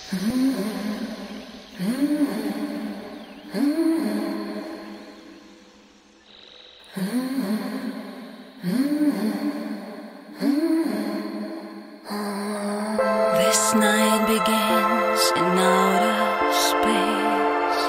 This night begins in outer space,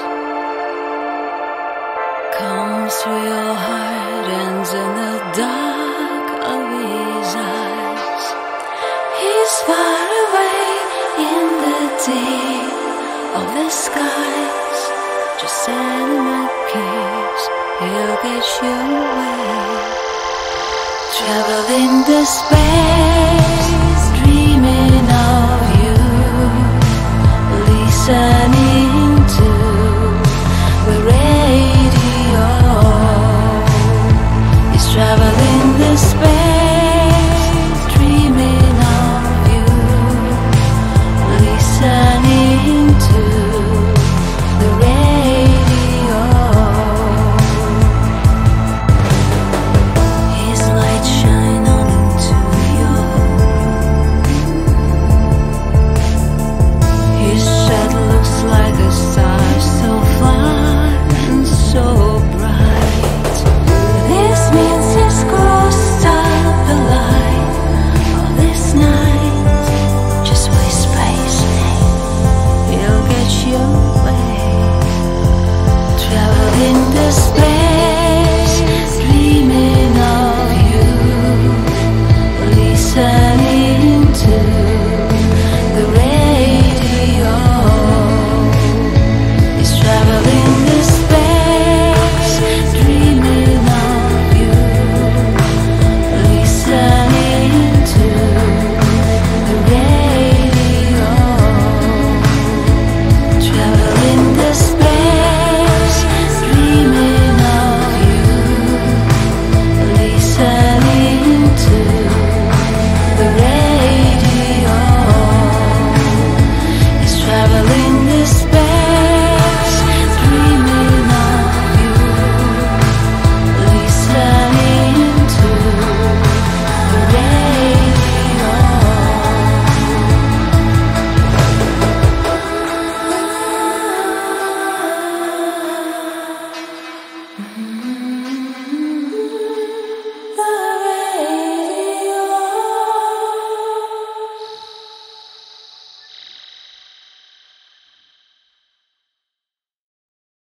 comes through your heart, ends in the dark of his eyes. He's far away in the deep of the skies, just sending a kiss, he'll get you away. Traveling the space, dreaming of you, listening to the radio. He's traveling the space, dreaming of you, listening to the radio. His light shine on into your room. His shed looks like a star, so far and so bright. This means he's close up the light of this night. Just whisper his name, he'll get you away. Traveling the space, dreaming of you, listening to the radio. He's traveling the space, dreaming of you, listening to the radio. Traveling the space, dreaming of you, listening to the radio. He's traveling the space, dreaming of you, listening to the radio.